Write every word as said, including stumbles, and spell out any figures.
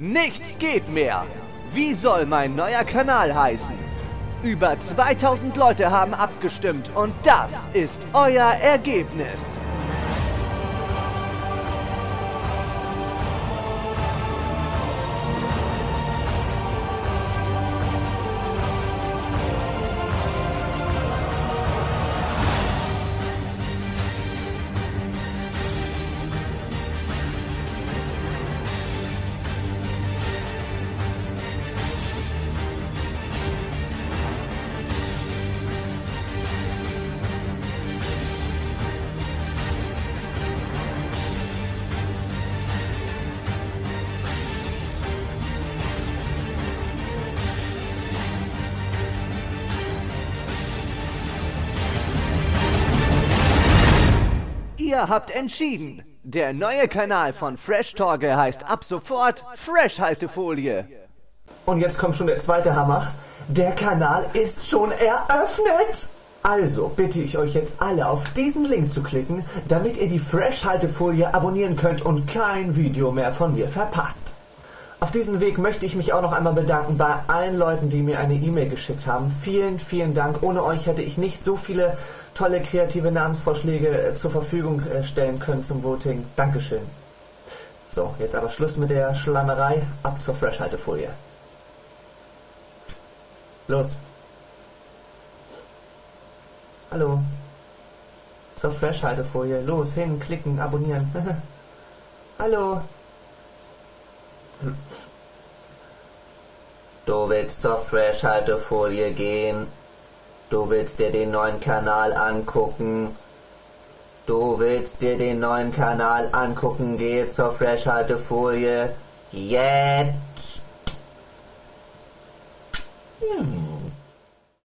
Nichts geht mehr. Wie soll mein neuer Kanal heißen? Über zweitausend Leute haben abgestimmt und das ist euer Ergebnis. Ihr habt entschieden. Der neue Kanal von Fresh Torge heißt ab sofort Fresh-Haltefolie. Und jetzt kommt schon der zweite Hammer. Der Kanal ist schon eröffnet. Also bitte ich euch jetzt alle auf diesen Link zu klicken, damit ihr die Fresh-Haltefolie abonnieren könnt und kein Video mehr von mir verpasst. Auf diesem Weg möchte ich mich auch noch einmal bedanken bei allen Leuten, die mir eine E-Mail geschickt haben. Vielen, vielen Dank. Ohne euch hätte ich nicht so viele tolle kreative Namensvorschläge zur Verfügung stellen können zum Voting. Dankeschön. So, jetzt aber Schluss mit der Schlammerei. Ab zur Fresh-Haltefolie. Los. Hallo. Zur Fresh-Haltefolie. Los, hin, klicken, abonnieren. Hallo. Du willst zur Fresh-Haltefolie gehen. Du willst dir den neuen Kanal angucken. Du willst dir den neuen Kanal angucken. Geh zur Fresh-Haltefolie. Jetzt. Hm.